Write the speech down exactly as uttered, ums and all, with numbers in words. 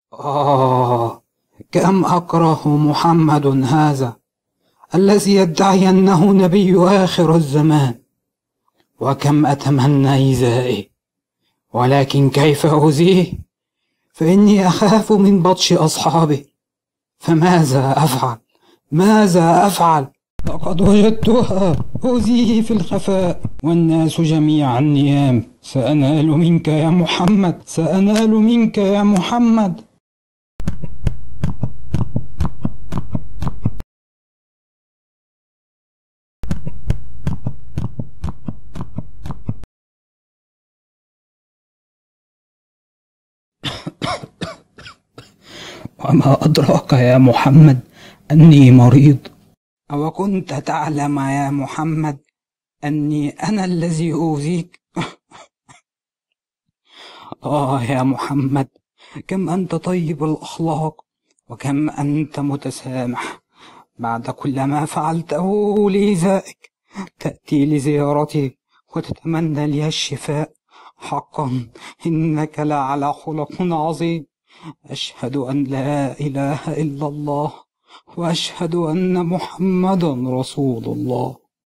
آه، كم أكره محمد هذا الذي يدعي أنه نبي آخر الزمان، وكم أتمنى إيذائه، ولكن كيف أؤذيه؟ فإني أخاف من بطش أصحابه. فماذا أفعل؟ ماذا أفعل؟ لقد وجدتها أؤذيه في الخفاء والناس جميعا نيام. سأنال منك يا محمد، سأنال منك يا محمد. وما أدراك يا محمد أني مريض؟ أو كنت تعلم يا محمد أني أنا الذي أوذيك؟ آه يا محمد، كم أنت طيب الأخلاق، وكم أنت متسامح. بعد كل ما فعلته لإيذائك تأتي لزيارتي وتتمنى لي الشفاء. حقا إنك لعلى خلق عظيم. أشهد أن لا إله إلا الله، وأشهد أن محمدا رسول الله.